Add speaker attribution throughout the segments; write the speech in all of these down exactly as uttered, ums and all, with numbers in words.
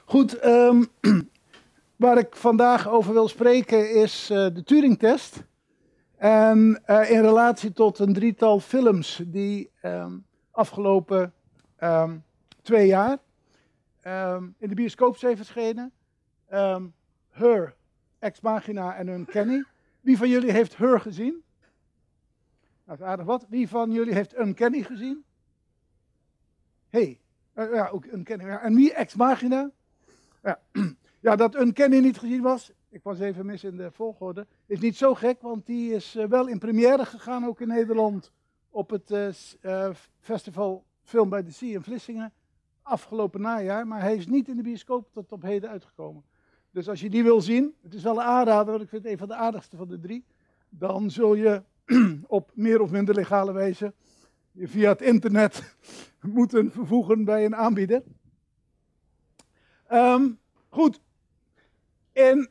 Speaker 1: Goed, um, waar ik vandaag over wil spreken is uh, de Turing-test. En uh, in relatie tot een drietal films die um, afgelopen um, twee jaar um, in de bioscoop zijn verschenen. Um, Her, Ex Machina en Uncanny. Wie van jullie heeft Her gezien? Dat is aardig wat. Wie van jullie heeft Uncanny gezien? Hey, uh, ja, ook Uncanny. Ja. En wie Ex Machina? Ja. ja, dat Uncanny niet gezien was, ik was even mis in de volgorde, is niet zo gek, want die is uh, wel in première gegaan, ook in Nederland, op het uh, uh, festival Film by the Sea in Vlissingen, afgelopen najaar, maar hij is niet in de bioscoop tot op heden uitgekomen. Dus als je die wil zien, het is wel een aanrader, want ik vind het een van de aardigste van de drie, dan zul je op meer of minder legale wijze je via het internet moeten vervoegen bij een aanbieder. Um, goed, in,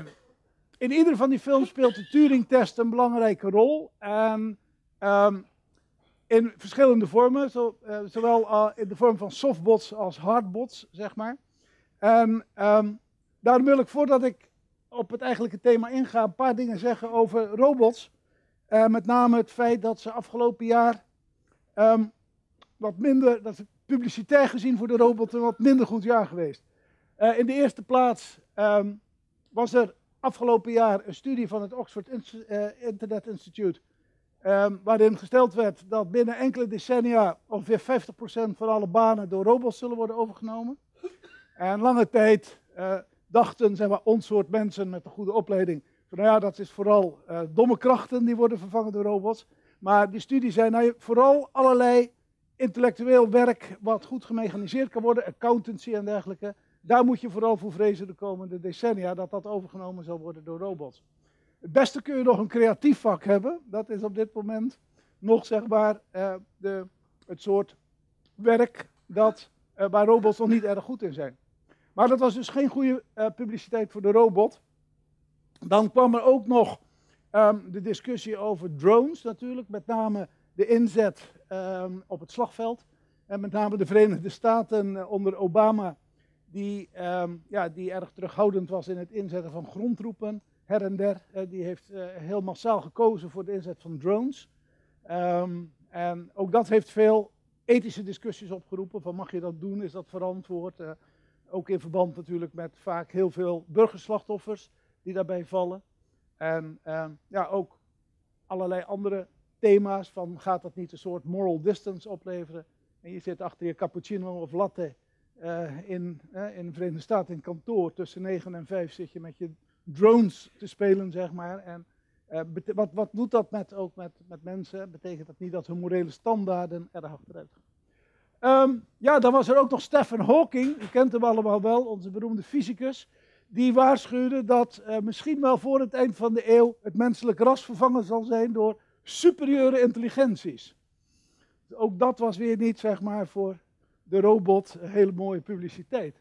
Speaker 1: in ieder van die films speelt de Turing-test een belangrijke rol. En um, in verschillende vormen, zo, uh, zowel uh, in de vorm van softbots als hardbots, zeg maar. En um, daarom wil ik, voordat ik op het eigenlijke thema inga, een paar dingen zeggen over robots. Uh, met name het feit dat ze afgelopen jaar um, wat minder, dat is publicitair gezien voor de robot een wat minder goed jaar geweest. Uh, in de eerste plaats um, was er afgelopen jaar een studie van het Oxford Inst- uh, Internet Institute, um, waarin gesteld werd dat binnen enkele decennia ongeveer vijftig procent van alle banen door robots zullen worden overgenomen. En lange tijd uh, dachten zeg maar, ons soort mensen met een goede opleiding, van nou ja, dat is vooral uh, domme krachten die worden vervangen door robots. Maar die studie zei, nou, vooral allerlei intellectueel werk wat goed gemechaniseerd kan worden, accountancy en dergelijke. Daar moet je vooral voor vrezen de komende decennia, dat dat overgenomen zal worden door robots. Het beste kun je nog een creatief vak hebben. Dat is op dit moment nog zeg maar uh, de, het soort werk dat, uh, waar robots nog niet erg goed in zijn. Maar dat was dus geen goede uh, publiciteit voor de robot. Dan kwam er ook nog um, de discussie over drones natuurlijk, met name de inzet um, op het slagveld. En met name de Verenigde Staten uh, onder Obama, Die, um, ja, die erg terughoudend was in het inzetten van grondtroepen, her en der. Uh, die heeft uh, heel massaal gekozen voor de inzet van drones. Um, en ook dat heeft veel ethische discussies opgeroepen, van mag je dat doen, is dat verantwoord? Uh, ook in verband natuurlijk met vaak heel veel burgerslachtoffers die daarbij vallen. En uh, ja, ook allerlei andere thema's van gaat dat niet een soort moral distance opleveren? En je zit achter je cappuccino of latte. Uh, in, uh, in de Verenigde Staten in kantoor tussen negen en vijf zit je met je drones te spelen, zeg maar. En uh, bete- wat, wat doet dat met, ook met, met mensen? Betekent dat niet dat hun morele standaarden erg achteruit gaan? Um, ja, dan was er ook nog Stephen Hawking, u kent hem allemaal wel, onze beroemde fysicus. Die waarschuwde dat uh, misschien wel voor het eind van de eeuw het menselijk ras vervangen zal zijn door superieure intelligenties. Ook dat was weer niet, zeg maar, voor de robot een hele mooie publiciteit.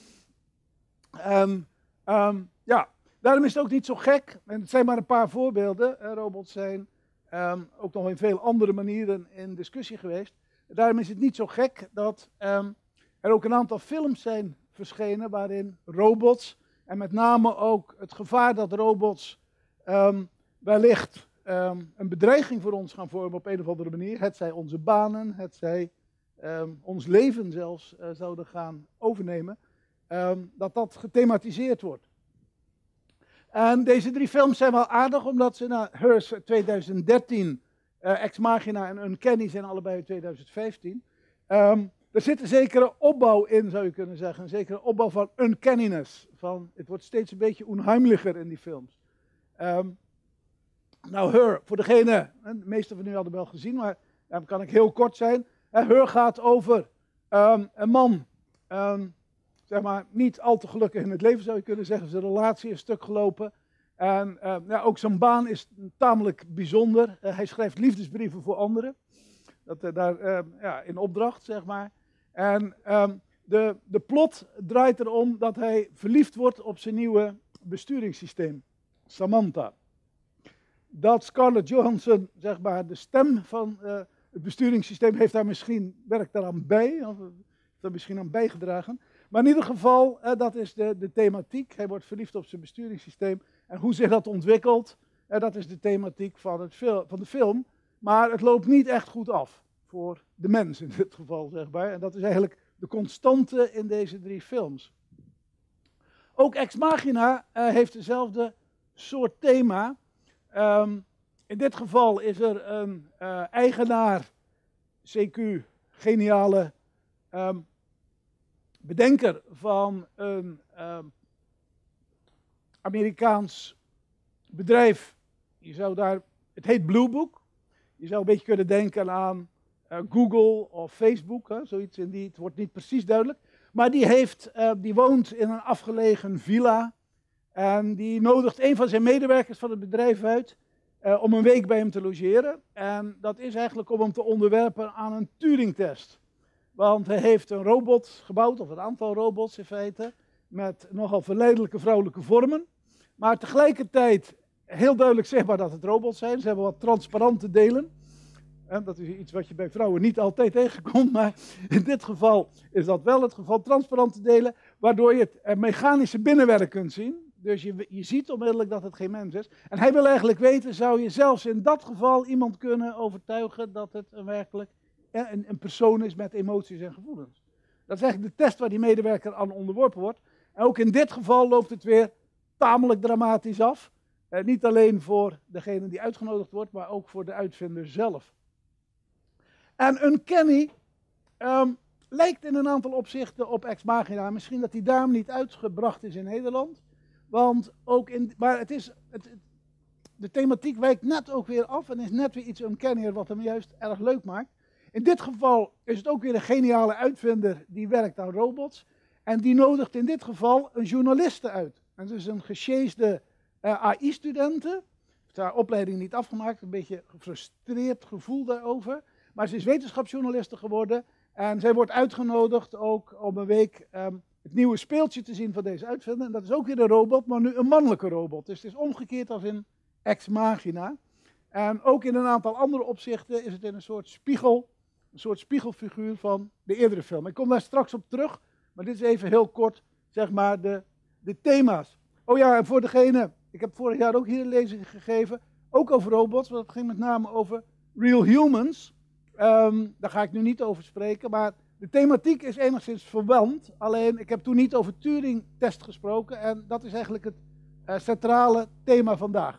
Speaker 1: Um, um, ja, daarom is het ook niet zo gek, en het zijn maar een paar voorbeelden, eh, robots zijn um, ook nog in veel andere manieren in discussie geweest. Daarom is het niet zo gek dat um, er ook een aantal films zijn verschenen waarin robots, en met name ook het gevaar dat robots um, wellicht um, een bedreiging voor ons gaan vormen op een of andere manier, het zij onze banen, het zij Um, ons leven zelfs uh, zouden gaan overnemen, um, dat dat gethematiseerd wordt. En deze drie films zijn wel aardig, omdat ze naar Her twintig dertien, uh, Ex Machina en Uncanny zijn allebei in twintig vijftien. Um, er zit een zekere opbouw in, zou je kunnen zeggen, een zekere opbouw van uncanniness. Van, het wordt steeds een beetje onheimlicher in die films. Um, nou, Her, voor degene, de meeste van u hadden wel gezien, maar dan kan ik heel kort zijn. Her gaat over um, een man, um, zeg maar, niet al te gelukkig in het leven zou je kunnen zeggen. Zijn relatie is stuk gelopen. En uh, ja, ook zijn baan is tamelijk bijzonder. Uh, hij schrijft liefdesbrieven voor anderen. Dat, uh, daar, uh, ja, in opdracht, zeg maar. En um, de, de plot draait erom dat hij verliefd wordt op zijn nieuwe besturingssysteem, Samantha. Dat Scarlett Johansson, zeg maar, de stem van Uh, het besturingssysteem heeft daar misschien, werkt daaraan bij, of heeft daar misschien aan bijgedragen. Maar in ieder geval, uh, dat is de, de thematiek. Hij wordt verliefd op zijn besturingssysteem. En hoe zich dat ontwikkelt, uh, dat is de thematiek van, het fil van de film. Maar het loopt niet echt goed af voor de mens in dit geval, zeg maar. En dat is eigenlijk de constante in deze drie films. Ook Ex Machina uh, heeft dezelfde soort thema. Um, in dit geval is er een uh, eigenaar, C Q, geniale um, bedenker van een um, Amerikaans bedrijf. Je zou daar, het heet Blue Book. Je zou een beetje kunnen denken aan uh, Google of Facebook, hè, zoiets in die, het wordt niet precies duidelijk. Maar die, heeft, uh, die woont in een afgelegen villa en die nodigt een van zijn medewerkers van het bedrijf uit uh, om een week bij hem te logeren. En dat is eigenlijk om hem te onderwerpen aan een Turing-test. Want hij heeft een robot gebouwd, of een aantal robots in feite, met nogal verleidelijke vrouwelijke vormen. Maar tegelijkertijd heel duidelijk zichtbaar dat het robots zijn. Ze hebben wat transparante delen. En dat is iets wat je bij vrouwen niet altijd tegenkomt, maar in dit geval is dat wel het geval. Transparante delen, waardoor je het mechanische binnenwerk kunt zien. Dus je, je ziet onmiddellijk dat het geen mens is. En hij wil eigenlijk weten, zou je zelfs in dat geval iemand kunnen overtuigen dat het een werkelijk een, een persoon is met emoties en gevoelens. Dat is eigenlijk de test waar die medewerker aan onderworpen wordt. En ook in dit geval loopt het weer tamelijk dramatisch af. Eh, niet alleen voor degene die uitgenodigd wordt, maar ook voor de uitvinder zelf. En Uncanny um, lijkt in een aantal opzichten op Ex Machina. Misschien dat die daarom niet uitgebracht is in Nederland. Want ook in, maar het is, het, de thematiek wijkt net ook weer af en is net weer iets uncannier wat hem juist erg leuk maakt. In dit geval is het ook weer een geniale uitvinder die werkt aan robots. En die nodigt in dit geval een journaliste uit. En dus een gesjeesde uh, A I-studente. Heeft haar opleiding niet afgemaakt, een beetje gefrustreerd gevoel daarover. Maar ze is wetenschapsjournaliste geworden en zij wordt uitgenodigd ook om een week um, het nieuwe speeltje te zien van deze uitvinder. En dat is ook weer een robot, maar nu een mannelijke robot. Dus het is omgekeerd als in Ex Machina. En ook in een aantal andere opzichten is het in een soort spiegel, een soort spiegelfiguur van de eerdere film. Ik kom daar straks op terug, maar dit is even heel kort, zeg maar, de, de thema's. Oh ja, en voor degene, ik heb vorig jaar ook hier een lezing gegeven, ook over robots, want het ging met name over real humans. Um, daar ga ik nu niet over spreken, maar de thematiek is enigszins verwant. Alleen, ik heb toen niet over Turing-test gesproken en dat is eigenlijk het uh, centrale thema vandaag.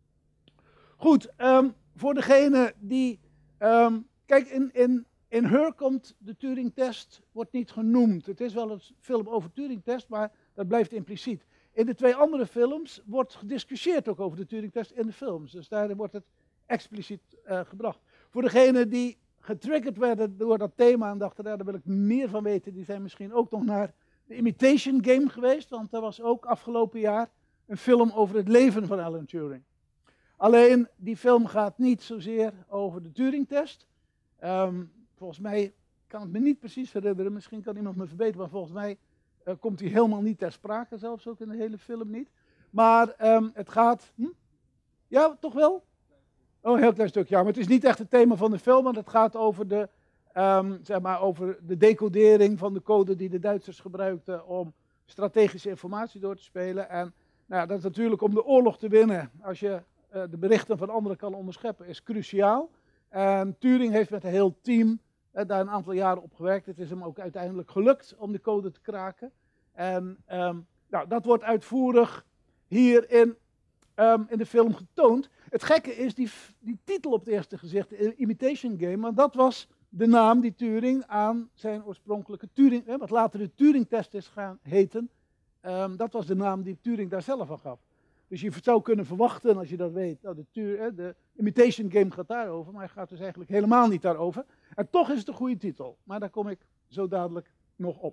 Speaker 1: Goed, um, voor degene die... Um, kijk, in, in, in Her komt de Turing-test, wordt niet genoemd. Het is wel een film over Turing-test, maar dat blijft impliciet. In de twee andere films wordt gediscussieerd ook over de Turing-test in de films. Dus daar wordt het expliciet uh, gebracht. Voor degenen die getriggerd werden door dat thema en dachten, daar wil ik meer van weten, die zijn misschien ook nog naar de Imitation Game geweest, want er was ook afgelopen jaar een film over het leven van Alan Turing. Alleen, die film gaat niet zozeer over de Turing-test. Um, volgens mij kan het me niet precies herinneren, misschien kan iemand me verbeteren, maar volgens mij uh, komt hij helemaal niet ter sprake, zelfs ook in de hele film niet. Maar um, het gaat... Hm? Ja, toch wel? Oh, een heel klein stuk, ja. Maar het is niet echt het thema van de film, want het gaat over de, um, zeg maar, over de decodering van de code die de Duitsers gebruikten om strategische informatie door te spelen. En nou, dat is natuurlijk om de oorlog te winnen, als je uh, de berichten van anderen kan onderscheppen, is cruciaal. En Turing heeft met een heel team uh, daar een aantal jaren op gewerkt. Het is hem ook uiteindelijk gelukt om de code te kraken. En um, nou, dat wordt uitvoerig hier in, um, in de film getoond. Het gekke is, die, die titel op het eerste gezicht, Imitation Game, want dat was de naam die Turing aan zijn oorspronkelijke Turing, eh, wat later de Turing-test is gaan heten, um, dat was de naam die Turing daar zelf aan gaf. Dus je zou kunnen verwachten, als je dat weet, nou, de, Turing, eh, de Imitation Game gaat daarover, maar hij gaat dus eigenlijk helemaal niet daarover. En toch is het een goede titel, maar daar kom ik zo dadelijk nog op.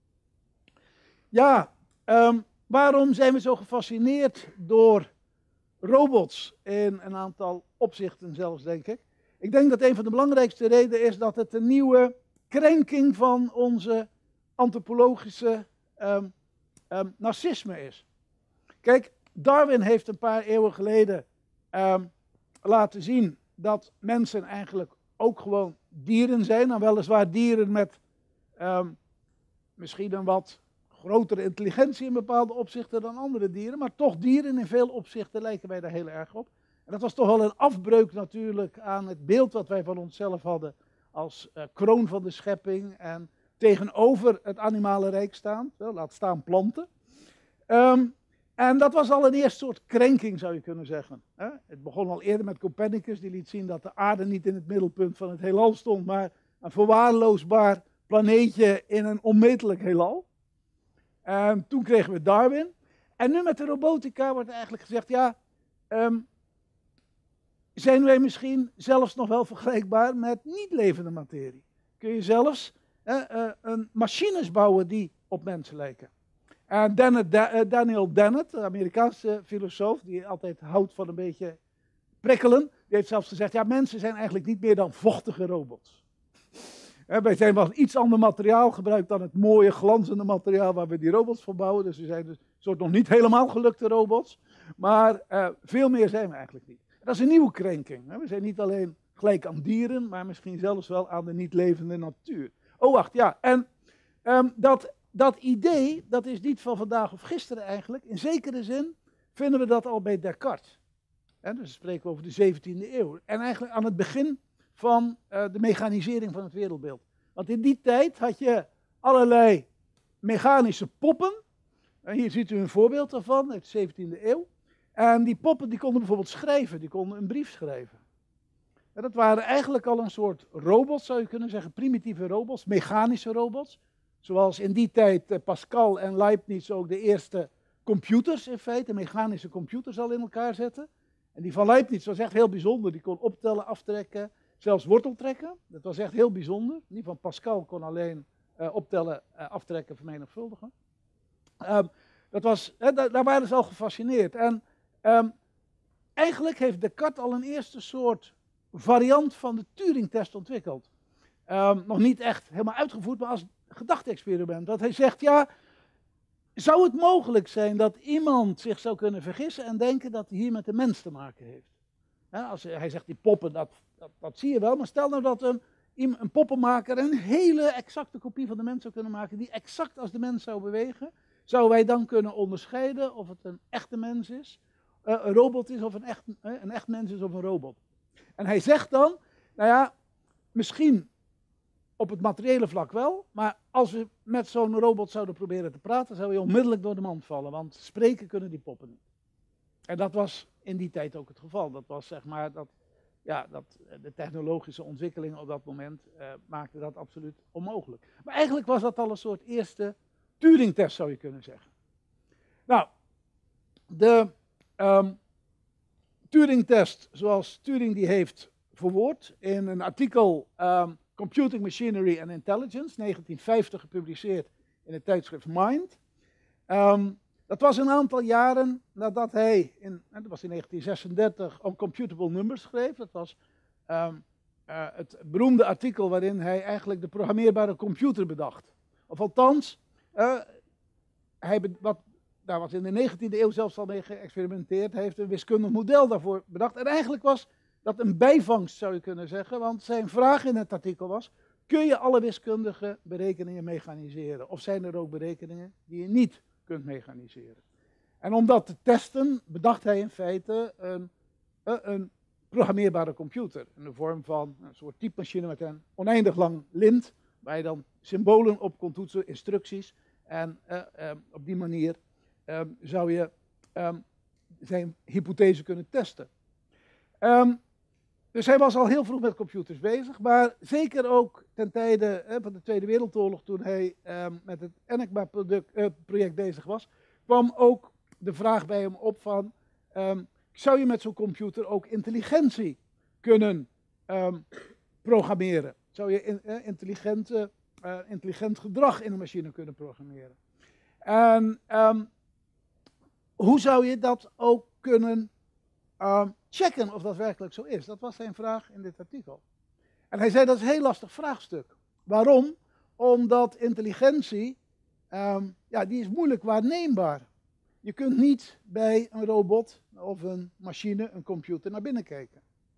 Speaker 1: Ja, um, waarom zijn we zo gefascineerd door robots in een aantal opzichten zelfs, denk ik. Ik denk dat een van de belangrijkste redenen is dat het een nieuwe krenking van onze antropologische um, um, narcisme is. Kijk, Darwin heeft een paar eeuwen geleden um, laten zien dat mensen eigenlijk ook gewoon dieren zijn. En weliswaar dieren met um, misschien een wat grotere intelligentie in bepaalde opzichten dan andere dieren, maar toch dieren in veel opzichten lijken wij daar heel erg op. En dat was toch wel een afbreuk natuurlijk aan het beeld wat wij van onszelf hadden als uh, kroon van de schepping en tegenover het animale rijk staan, wel, laat staan planten. Um, en dat was al een eerste soort krenking, zou je kunnen zeggen. Hè? Het begon al eerder met Copernicus, die liet zien dat de aarde niet in het middelpunt van het heelal stond, maar een verwaarloosbaar planeetje in een onmetelijk heelal. Um, toen kregen we Darwin. En nu met de robotica wordt eigenlijk gezegd, ja, um, zijn wij misschien zelfs nog wel vergelijkbaar met niet levende materie? Kun je zelfs uh, uh, een machines bouwen die op mensen lijken? En Dennett, uh, Daniel Dennett, de Amerikaanse filosoof, die altijd houdt van een beetje prikkelen, die heeft zelfs gezegd, ja, mensen zijn eigenlijk niet meer dan vochtige robots. Uh, wij zijn wel iets ander materiaal gebruikt dan het mooie, glanzende materiaal waar we die robots voor bouwen. Dus we zijn dus een soort nog niet helemaal gelukte robots. Maar uh, veel meer zijn we eigenlijk niet. Dat is een nieuwe krenking. Hè? We zijn niet alleen gelijk aan dieren, maar misschien zelfs wel aan de niet levende natuur. Oh, wacht, ja. En um, dat, dat idee, dat is niet van vandaag of gisteren eigenlijk. In zekere zin vinden we dat al bij Descartes. Hè? Dus we spreken over de zeventiende eeuw. En eigenlijk aan het begin van uh, de mechanisering van het wereldbeeld. Want in die tijd had je allerlei mechanische poppen. En hier ziet u een voorbeeld daarvan uit de zeventiende eeuw. En die poppen die konden bijvoorbeeld schrijven, die konden een brief schrijven. En dat waren eigenlijk al een soort robots, zou je kunnen zeggen, primitieve robots, mechanische robots. Zoals in die tijd uh, Pascal en Leibniz ook de eerste computers in feite, mechanische computers al in elkaar zetten. En die van Leibniz was echt heel bijzonder, die kon optellen, aftrekken, zelfs worteltrekken. Dat was echt heel bijzonder. Die van Pascal kon alleen uh, optellen, uh, aftrekken, vermenigvuldigen. Uh, dat was, uh, daar, daar waren ze al gefascineerd. En um, eigenlijk heeft Descartes al een eerste soort variant van de Turing-test ontwikkeld. Um, nog niet echt helemaal uitgevoerd, maar als gedachte-experiment. Dat hij zegt, ja, zou het mogelijk zijn dat iemand zich zou kunnen vergissen en denken dat hij hier met een mens te maken heeft? Ja, als hij, hij zegt, die poppen, dat, dat, dat zie je wel, maar stel nou dat een, een poppenmaker een hele exacte kopie van de mens zou kunnen maken, die exact als de mens zou bewegen, zouden wij dan kunnen onderscheiden of het een echte mens is, uh, een robot is of een echt, uh, een echt mens is of een robot. En hij zegt dan, nou ja, misschien op het materiële vlak wel, maar als we met zo'n robot zouden proberen te praten, zou hij onmiddellijk door de mand vallen, want spreken kunnen die poppen niet. En dat was in die tijd ook het geval. Dat was zeg maar, dat, ja, dat de technologische ontwikkelingen op dat moment uh, maakten dat absoluut onmogelijk. Maar eigenlijk was dat al een soort eerste Turing-test, zou je kunnen zeggen. Nou, de um, Turing-test, zoals Turing die heeft verwoord in een artikel um, Computing Machinery and Intelligence, negentien vijftig gepubliceerd in het tijdschrift Mind. Um, dat was een aantal jaren nadat hij, in, dat was in negentien zesendertig, Uncomputable Numbers schreef. Dat was um, uh, het beroemde artikel waarin hij eigenlijk de programmeerbare computer bedacht. Of althans, uh, hij be, wat, daar was in de negentiende eeuw zelfs al mee geëxperimenteerd. Hij heeft een wiskundig model daarvoor bedacht. En eigenlijk was dat een bijvangst, zou je kunnen zeggen. Want zijn vraag in het artikel was, kun je alle wiskundige berekeningen mechaniseren? Of zijn er ook berekeningen die je niet kunt mechaniseren? En om dat te testen, bedacht hij in feite een, een programmeerbare computer. In de vorm van een soort typemachine met een oneindig lang lint, waar je dan symbolen op kon toetsen, instructies. En uh, uh, op die manier uh, zou je um, zijn hypothese kunnen testen. Um, dus hij was al heel vroeg met computers bezig, maar zeker ook ten tijde uh, van de Tweede Wereldoorlog, toen hij um, met het Enigma-project uh, bezig was, kwam ook de vraag bij hem op van, um, zou je met zo'n computer ook intelligentie kunnen um, programmeren? Zou je in, uh, intelligente, uh, intelligent gedrag in een machine kunnen programmeren? En um, hoe zou je dat ook kunnen um, checken of dat werkelijk zo is? Dat was zijn vraag in dit artikel. En hij zei dat is een heel lastig vraagstuk. Waarom? Omdat intelligentie, um, ja, die is moeilijk waarneembaar. Je kunt niet bij een robot of een machine, een computer, naar binnen kijken.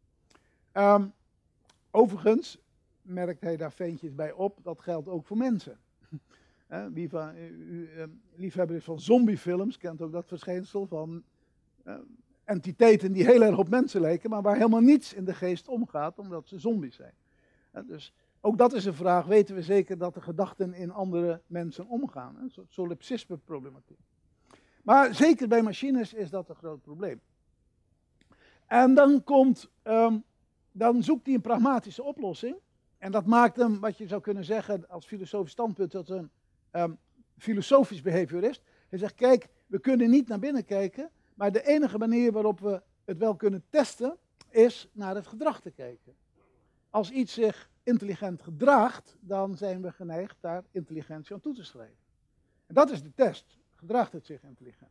Speaker 1: Um, overigens merkt hij daar ventjes bij op, dat geldt ook voor mensen. Uh, wie van u uh, liefhebber is van zombiefilms, kent ook dat verschijnsel van uh, entiteiten die heel erg op mensen lijken, maar waar helemaal niets in de geest omgaat, omdat ze zombies zijn. Uh, dus ook dat is een vraag, weten we zeker dat de gedachten in andere mensen omgaan? Een soort solipsisme-problematiek. Maar zeker bij machines is dat een groot probleem. En dan komt, um, dan zoekt hij een pragmatische oplossing. En dat maakt hem, wat je zou kunnen zeggen als filosofisch standpunt, tot een um, filosofisch behaviorist. Hij zegt, kijk, we kunnen niet naar binnen kijken, maar de enige manier waarop we het wel kunnen testen, is naar het gedrag te kijken. Als iets zich intelligent gedraagt, dan zijn we geneigd daar intelligentie aan toe te schrijven. En dat is de test. Gedraagt het zich intelligent?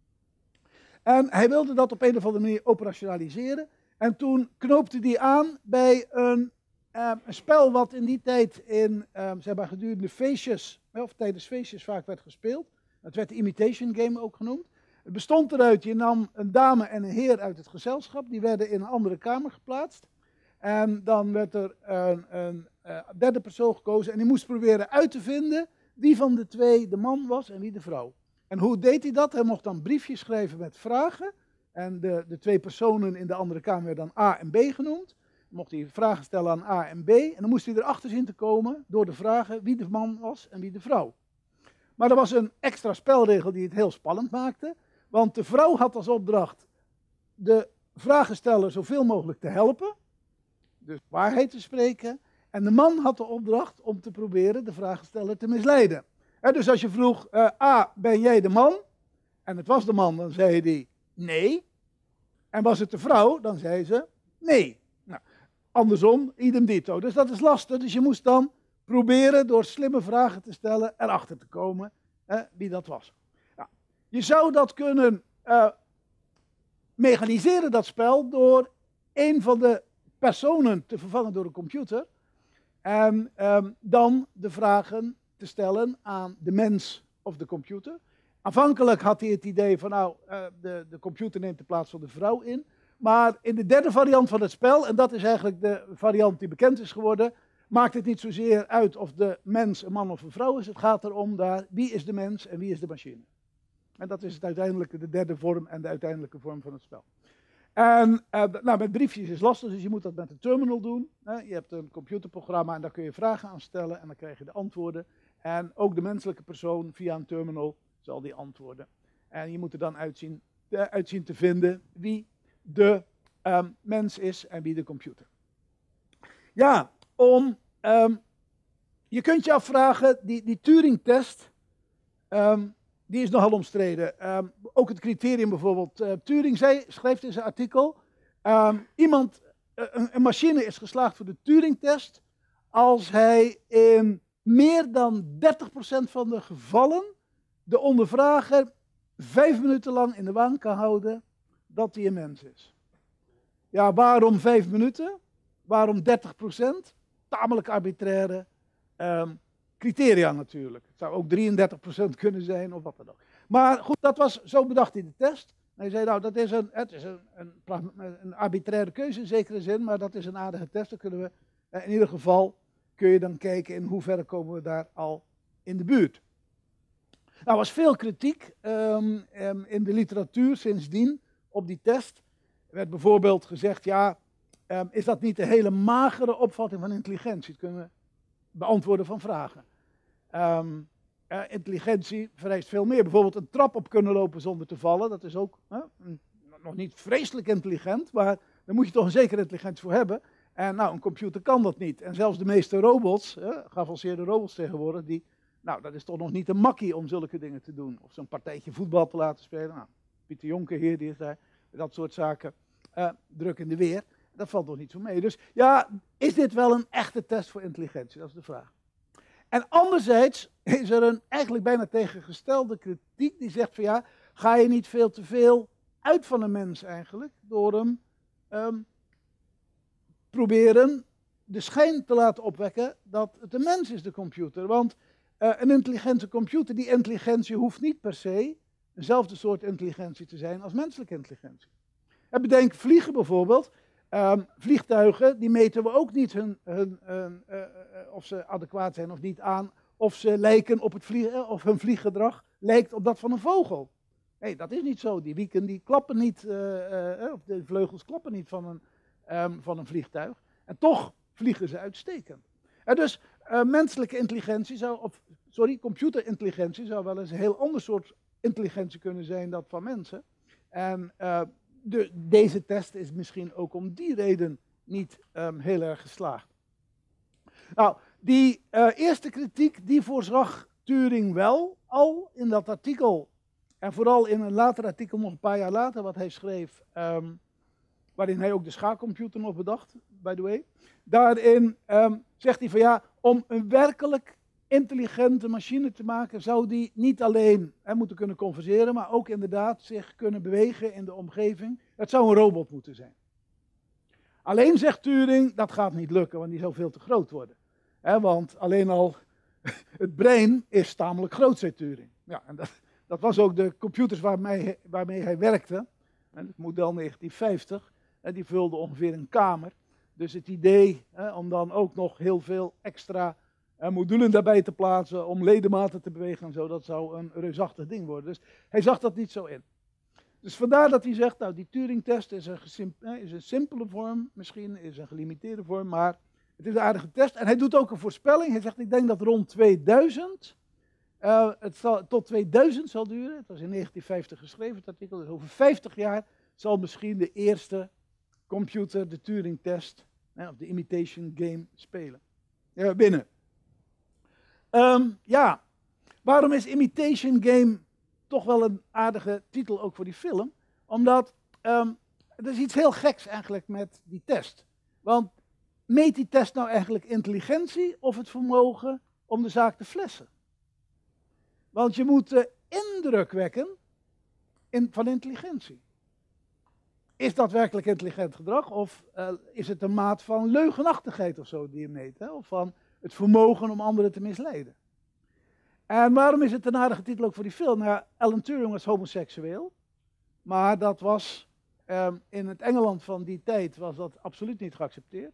Speaker 1: En hij wilde dat op een of andere manier operationaliseren. En toen knoopte hij aan bij een, uh, een spel wat in die tijd in, uh, zeg maar, gedurende feestjes, of tijdens feestjes vaak werd gespeeld. Dat werd de imitation game ook genoemd. Het bestond eruit, je nam een dame en een heer uit het gezelschap, die werden in een andere kamer geplaatst. En dan werd er een, een uh, derde persoon gekozen en die moest proberen uit te vinden wie van de twee de man was en wie de vrouw. En hoe deed hij dat? Hij mocht dan briefjes schrijven met vragen. En de, de twee personen in de andere kamer werden dan A en B genoemd. Dan mocht hij vragen stellen aan A en B. En dan moest hij erachter zien te komen door de vragen wie de man was en wie de vrouw. Maar er was een extra spelregel die het heel spannend maakte. Want de vrouw had als opdracht de vragensteller zoveel mogelijk te helpen. Dus waarheid te spreken. En de man had de opdracht om te proberen de vragensteller te misleiden. He, dus als je vroeg, uh, A, ben jij de man? En het was de man, dan zei hij nee. En was het de vrouw, dan zei ze nee. Nou, andersom, idem dito. Dus dat is lastig. Dus je moest dan proberen door slimme vragen te stellen erachter te komen uh, wie dat was. Nou, je zou dat kunnen uh, mechaniseren, dat spel, door een van de personen te vervangen door een computer. En um, dan de vragen te stellen aan de mens of de computer. Aanvankelijk had hij het idee van nou, uh, de, de computer neemt de plaats van de vrouw in. Maar in de derde variant van het spel, en dat is eigenlijk de variant die bekend is geworden, maakt het niet zozeer uit of de mens een man of een vrouw is. Het gaat erom daar, wie is de mens en wie is de machine. En dat is het uiteindelijke, de derde vorm en de uiteindelijke vorm van het spel. En uh, nou, met briefjes is lastig, dus je moet dat met een terminal doen. Hè. Je hebt een computerprogramma en daar kun je vragen aan stellen en dan krijg je de antwoorden. En ook de menselijke persoon via een terminal zal die antwoorden. En je moet er dan uitzien, uh, uitzien te vinden wie de um, mens is en wie de computer. Ja, om, um, je kunt je afvragen, die, die Turing-test, um, die is nogal omstreden. Um, ook het criterium bijvoorbeeld. Uh, Turing zei, schreef in zijn artikel, um, iemand, uh, een, een machine is geslaagd voor de Turing-test als hij in meer dan dertig procent van de gevallen de ondervrager vijf minuten lang in de waan kan houden dat hij een mens is. Ja, waarom vijf minuten? Waarom dertig procent? Tamelijk arbitraire um, criteria natuurlijk. Het zou ook drieëndertig procent kunnen zijn of wat dan ook. Maar goed, dat was, zo bedacht hij de test. Hij zei nou, dat is een, het is een, een, een arbitraire keuze in zekere zin, maar dat is een aardige test. Dan kunnen we, in ieder geval kun je dan kijken in hoeverre komen we daar al in de buurt. Nou, er was veel kritiek um, um, in de literatuur sindsdien op die test. Er werd bijvoorbeeld gezegd, ja, um, is dat niet een hele magere opvatting van intelligentie? Dat kunnen we beantwoorden van vragen. Um, uh, intelligentie vereist veel meer. Bijvoorbeeld een trap op kunnen lopen zonder te vallen. Dat is ook uh, nog niet vreselijk intelligent, maar daar moet je toch een zekere intelligentie voor hebben. En nou, een computer kan dat niet. En zelfs de meeste robots, uh, geavanceerde robots tegenwoordig, die, nou, dat is toch nog niet een makkie om zulke dingen te doen. Of zo'n partijtje voetbal te laten spelen. Nou, Pieter Jonker hier, die is daar, dat soort zaken, uh, druk in de weer. Dat valt nog niet zo mee. Dus ja, is dit wel een echte test voor intelligentie? Dat is de vraag. En anderzijds is er een eigenlijk bijna tegengestelde kritiek die zegt van ja, ga je niet veel te veel uit van een mens eigenlijk, door hem um, proberen de schijn te laten opwekken dat het een mens is, de computer. Want uh, een intelligente computer, die intelligentie hoeft niet per se dezelfde soort intelligentie te zijn als menselijke intelligentie. En bedenk vliegen bijvoorbeeld. Um, vliegtuigen, die meten we ook niet hun, hun, hun, uh, uh, of ze adequaat zijn of niet aan of ze lijken op het vliegen, of hun vlieggedrag lijkt op dat van een vogel. Nee, dat is niet zo. Die wieken die klappen niet, uh, uh, of de vleugels klappen niet van een, um, van een vliegtuig. En toch vliegen ze uitstekend. En dus uh, menselijke intelligentie zou, of sorry, computerintelligentie zou wel eens een heel ander soort intelligentie kunnen zijn dan van mensen. En uh, de, deze test is misschien ook om die reden niet um, heel erg geslaagd. Nou, die uh, eerste kritiek, die voorzag Turing wel al in dat artikel. En vooral in een later artikel, nog een paar jaar later, wat hij schreef, um, waarin hij ook de schaakcomputer nog bedacht, by the way. Daarin um, zegt hij van ja, om een werkelijk intelligente machine te maken, zou die niet alleen hè, moeten kunnen converseren, maar ook inderdaad zich kunnen bewegen in de omgeving. Het zou een robot moeten zijn. Alleen zegt Turing, dat gaat niet lukken, want die zou veel te groot worden. He, want alleen al het brein is tamelijk groot, zei Turing. Ja, en dat, dat was ook de computers waarmee, waarmee hij werkte. En het model negentien vijftig, en die vulde ongeveer een kamer. Dus het idee he, om dan ook nog heel veel extra eh, modulen daarbij te plaatsen, om ledematen te bewegen en zo, dat zou een reusachtig ding worden. Dus hij zag dat niet zo in. Dus vandaar dat hij zegt, nou die Turing-test is een, is een simpele vorm, misschien is een gelimiteerde vorm, maar het is een aardige test. En hij doet ook een voorspelling. Hij zegt, ik denk dat rond tweeduizend, uh, het zal, tot tweeduizend zal duren. Het was in negentien vijftig geschreven, het artikel. Dus over vijftig jaar zal misschien de eerste computer de Turing-test, uh, of de imitation game, spelen. Uh, binnen. Um, ja, waarom is imitation game toch wel een aardige titel ook voor die film? Omdat, um, er is iets heel geks eigenlijk met die test. Want meet die test nou eigenlijk intelligentie of het vermogen om de zaak te flessen? Want je moet de indruk wekken in, van intelligentie. Is dat werkelijk intelligent gedrag of uh, is het een maat van leugenachtigheid of zo die je meet? Hè? Of van het vermogen om anderen te misleiden? En waarom is het een aardige titel ook voor die film? Nou, Alan Turing was homoseksueel, maar dat was um, in het Engeland van die tijd was dat absoluut niet geaccepteerd.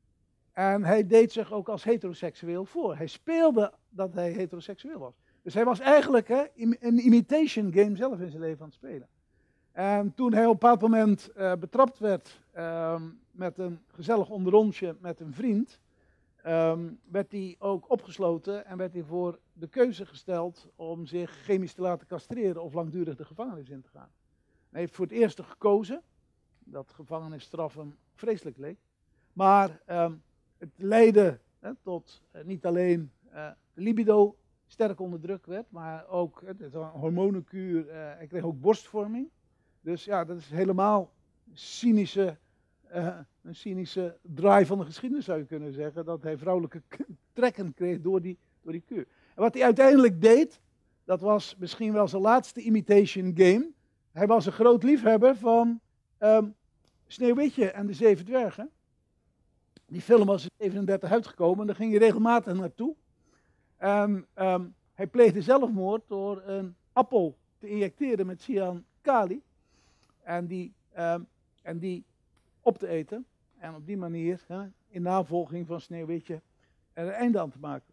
Speaker 1: En hij deed zich ook als heteroseksueel voor. Hij speelde dat hij heteroseksueel was. Dus hij was eigenlijk hè, een imitation game zelf in zijn leven aan het spelen. En toen hij op een bepaald moment uh, betrapt werd um, met een gezellig onderrondje met een vriend, um, werd hij ook opgesloten en werd hij voor de keuze gesteld om zich chemisch te laten castreren of langdurig de gevangenis in te gaan. Hij heeft voor het eerst gekozen, dat gevangenisstraf hem vreselijk leek, maar um, het leidde hè, tot uh, niet alleen uh, de libido sterk onder druk werd, maar ook uh, een hormonenkuur, uh, hij kreeg ook borstvorming. Dus ja, dat is helemaal cynische, uh, een cynische draai van de geschiedenis zou je kunnen zeggen, dat hij vrouwelijke trekken kreeg door die, door die kuur. En wat hij uiteindelijk deed, dat was misschien wel zijn laatste imitation game. Hij was een groot liefhebber van um, Sneeuwwitje en de Zeven Dwergen. Die film was in zevenendertig uitgekomen en daar ging hij regelmatig naartoe. En um, hij pleegde zelfmoord door een appel te injecteren met cyankali. En die, um, en die op te eten. En op die manier, hè, in navolging van Sneeuwwitje, er een einde aan te maken.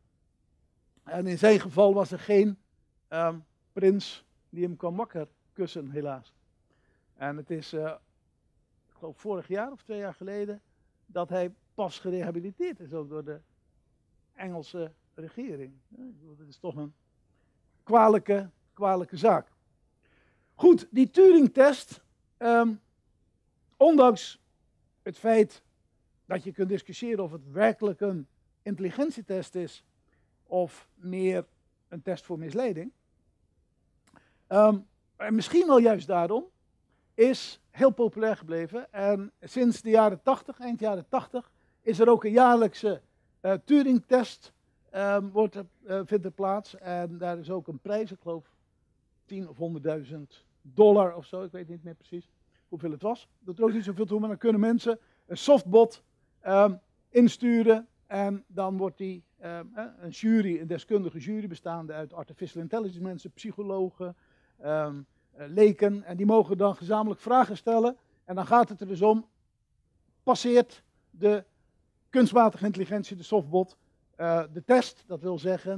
Speaker 1: En in zijn geval was er geen um, prins die hem kwam wakker kussen, helaas. En het is, uh, ik geloof vorig jaar of twee jaar geleden, dat hij pas gerehabiliteerd is ook door de Engelse regering. Dat is toch een kwalijke, kwalijke zaak. Goed, die Turing-test, um, ondanks het feit dat je kunt discussiëren of het werkelijk een intelligentietest is of meer een test voor misleiding, um, en misschien wel juist daarom, is heel populair gebleven. En sinds de jaren tachtig, eind jaren tachtig, is er ook een jaarlijkse uh, Turing-test, um, wordt er, uh, vindt er plaats. En daar is ook een prijs, ik geloof tien of honderdduizend dollar of zo, ik weet niet meer precies hoeveel het was. Dat doet ook niet zoveel toe, maar dan kunnen mensen een softbot um, insturen. En dan wordt die um, een jury, een deskundige jury bestaande uit artificial intelligence mensen, psychologen, um, uh, leken. En die mogen dan gezamenlijk vragen stellen. En dan gaat het er dus om, passeert de kunstmatige intelligentie, de softbot, uh, de test. Dat wil zeggen,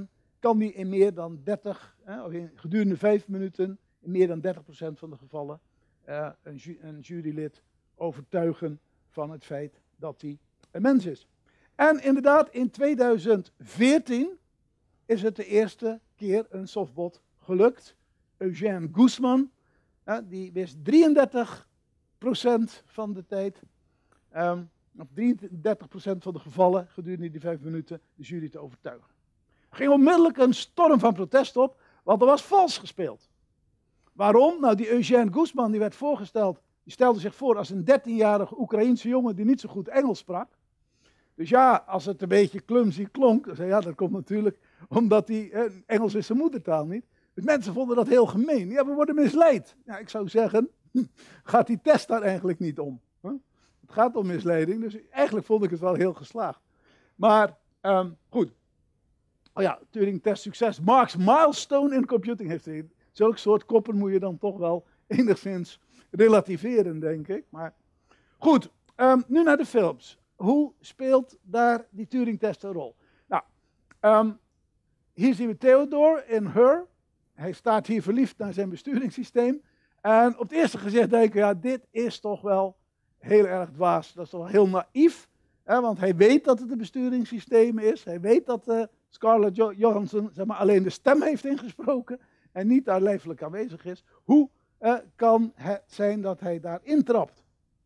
Speaker 1: kan die in meer dan dertig, hè, of in, gedurende vijf minuten, in meer dan dertig procent van de gevallen, uh, een, ju een jurylid overtuigen van het feit dat hij een mens is. En inderdaad, in tweeduizend veertien is het de eerste keer een softbot gelukt. Eugène Guzman, uh, die wist drieëndertig procent van de tijd, um, of drieëndertig procent van de gevallen gedurende die vijf minuten de jury te overtuigen. Er ging onmiddellijk een storm van protest op, want er was vals gespeeld. Waarom? Nou, die Eugène Guzman die werd voorgesteld, die stelde zich voor als een dertienjarige Oekraïense jongen die niet zo goed Engels sprak. Dus ja, als het een beetje clumsy klonk, dan zei ja, dat komt natuurlijk omdat hij, eh, Engels is zijn moedertaal niet. Dus mensen vonden dat heel gemeen. Ja, we worden misleid. Ja, ik zou zeggen, gaat die test daar eigenlijk niet om. Huh? Het gaat om misleiding, dus eigenlijk vond ik het wel heel geslaagd. Maar, um, goed. Oh ja, Turing-test succes. Marks milestone in computing history. Zulke soort koppen moet je dan toch wel enigszins relativeren, denk ik. Maar goed, um, nu naar de films. Hoe speelt daar die Turing-test een rol? Nou, um, hier zien we Theodore in Her. Hij staat hier verliefd naar zijn besturingssysteem. En op het eerste gezicht denken we, ja, dit is toch wel heel erg dwaas. Dat is toch wel heel naïef. Hè, want hij weet dat het een besturingssysteem is. Hij weet dat uh, Scarlett Johansson zeg maar, alleen de stem heeft ingesproken. En niet daar lijfelijk aanwezig is. Hoe uh, kan het zijn dat hij daar intrapt?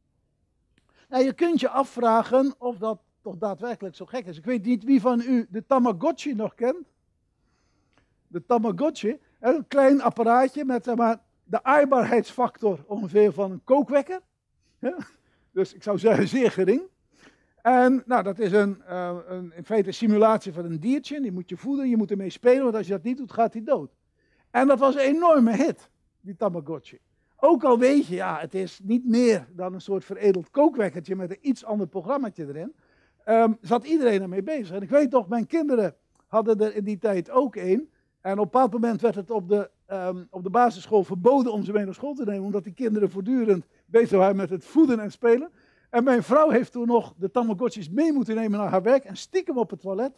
Speaker 1: Nou, je kunt je afvragen of dat toch daadwerkelijk zo gek is. Ik weet niet wie van u de Tamagotchi nog kent. De Tamagotchi, een klein apparaatje met zeg maar, de aaibaarheidsfactor ongeveer van een kookwekker. Ja? Dus ik zou zeggen zeer gering. En nou, dat is een, uh, een, in feite een simulatie van een diertje. Die moet je voeden, je moet ermee spelen, want als je dat niet doet, gaat hij dood. En dat was een enorme hit, die Tamagotchi. Ook al weet je, ja, het is niet meer dan een soort veredeld kookwekkertje met een iets ander programmaatje erin. Um, zat iedereen ermee bezig. En ik weet toch, mijn kinderen hadden er in die tijd ook één. En op een bepaald moment werd het op de, um, op de basisschool verboden om ze mee naar school te nemen. Omdat die kinderen voortdurend bezig waren met het voeden en spelen. En mijn vrouw heeft toen nog de Tamagotchis mee moeten nemen naar haar werk. En stiekem op het toilet.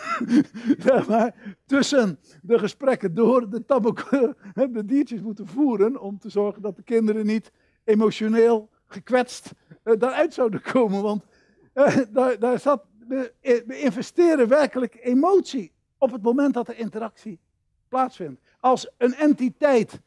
Speaker 1: Zeg maar, tussen de gesprekken door de, de diertjes moeten voeren. Om te zorgen dat de kinderen niet emotioneel gekwetst uh, daaruit zouden komen. Want uh, daar, daar zat, we, we investeren werkelijk emotie op het moment dat er interactie plaatsvindt. Als een entiteit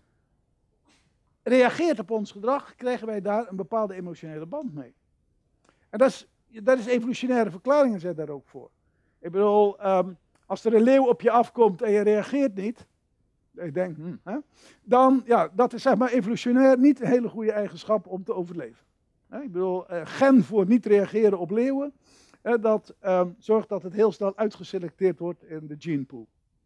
Speaker 1: reageert op ons gedrag, krijgen wij daar een bepaalde emotionele band mee. En dat is, dat is evolutionaire verklaringen zijn daar ook voor. Ik bedoel, um, als er een leeuw op je afkomt en je reageert niet, ik denk, hm, hè, dan, ja, dat is zeg maar evolutionair niet een hele goede eigenschap om te overleven. Hè, ik bedoel, uh, gen voor niet reageren op leeuwen, uh, dat um, zorgt dat het heel snel uitgeselecteerd wordt in de genepool.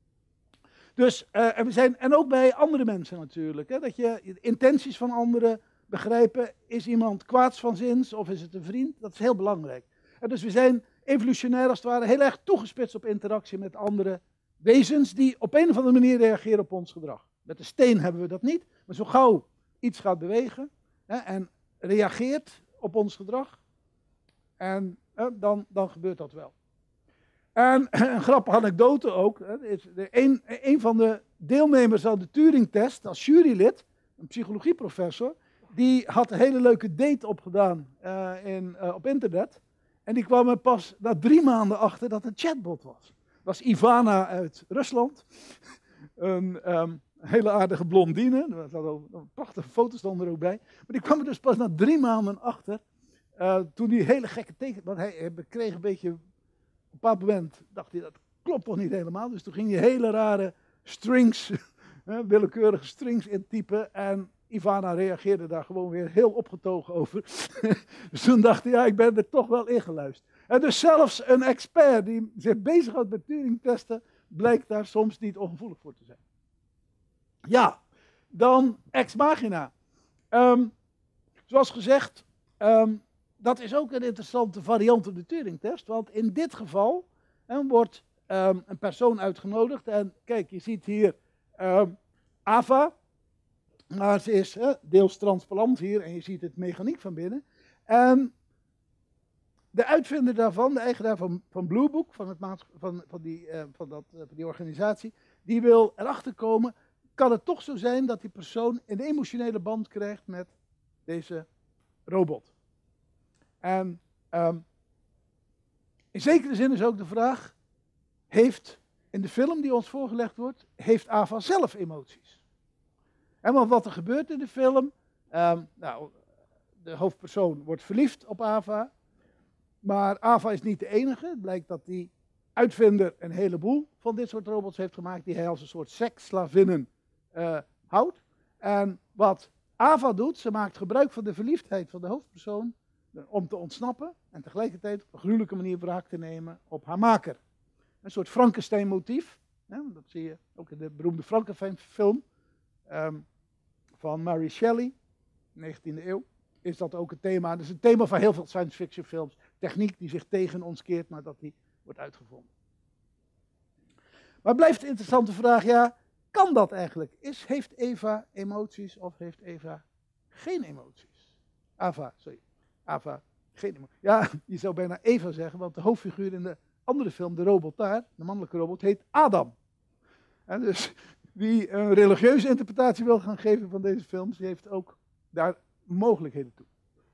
Speaker 1: Dus, uh, en, we zijn, en ook bij andere mensen natuurlijk, hè, dat je de intenties van anderen begrijpen, is iemand kwaads van zins of is het een vriend? Dat is heel belangrijk. En dus we zijn evolutionair als het ware heel erg toegespitst op interactie met andere wezens die op een of andere manier reageren op ons gedrag. Met de steen hebben we dat niet, maar zo gauw iets gaat bewegen hè, en reageert op ons gedrag, en, hè, dan, dan gebeurt dat wel. En een grappige anekdote ook, hè, is de, een, een van de deelnemers aan de Turing-test als jurylid, een psychologieprofessor, die had een hele leuke date opgedaan uh, in, uh, op internet. En die kwam er pas na drie maanden achter dat het een chatbot was. Dat was Ivana uit Rusland. Een um, hele aardige blondine. Er zaten een prachtige foto's er ook bij. Maar die kwam er dus pas na drie maanden achter. Uh, toen die hele gekke teken... Want hij, hij kreeg een beetje... Op een bepaald moment dacht hij, dat klopt toch niet helemaal. Dus toen ging hij hele rare strings... willekeurige strings intypen. En Ivana reageerde daar gewoon weer heel opgetogen over. Dus toen dacht hij, ja, ik ben er toch wel ingeluisterd. En dus zelfs een expert die zich bezighoudt met Turing-testen, blijkt daar soms niet ongevoelig voor te zijn. Ja, dan Ex Machina. Um, zoals gezegd, um, dat is ook een interessante variant op de Turing-test. Want in dit geval um, wordt um, een persoon uitgenodigd. En kijk, je ziet hier um, Ava. Maar ze is hè, deels transparant hier en je ziet het mechaniek van binnen. En de uitvinder daarvan, de eigenaar van, van Blue Book, van, het maats, van, van, die, uh, van, dat, uh, van die organisatie, die wil erachter komen, kan het toch zo zijn dat die persoon een emotionele band krijgt met deze robot. En um, in zekere zin is ook de vraag, heeft in de film die ons voorgelegd wordt, heeft Ava zelf emoties? En want wat er gebeurt in de film, um, nou, de hoofdpersoon wordt verliefd op Ava, maar Ava is niet de enige. Het blijkt dat die uitvinder een heleboel van dit soort robots heeft gemaakt, die hij als een soort seksslavinnen uh, houdt. En wat Ava doet, ze maakt gebruik van de verliefdheid van de hoofdpersoon om te ontsnappen en tegelijkertijd op een gruwelijke manier wraak te nemen op haar maker. Een soort Frankenstein-motief, hè, dat zie je ook in de beroemde Frankenstein-film um, van Mary Shelley, negentiende eeuw, is dat ook het thema. Dat is het thema van heel veel science fiction films. Techniek die zich tegen ons keert nadat die wordt uitgevonden. Maar blijft de interessante vraag, ja, kan dat eigenlijk? Is, heeft Eva emoties of heeft Eva geen emoties? Ava, sorry. Ava, geen emoties. Ja, je zou bijna Eva zeggen, want de hoofdfiguur in de andere film, de robot daar, de mannelijke robot, heet Adam. En dus wie een religieuze interpretatie wil gaan geven van deze films, die heeft ook daar mogelijkheden toe.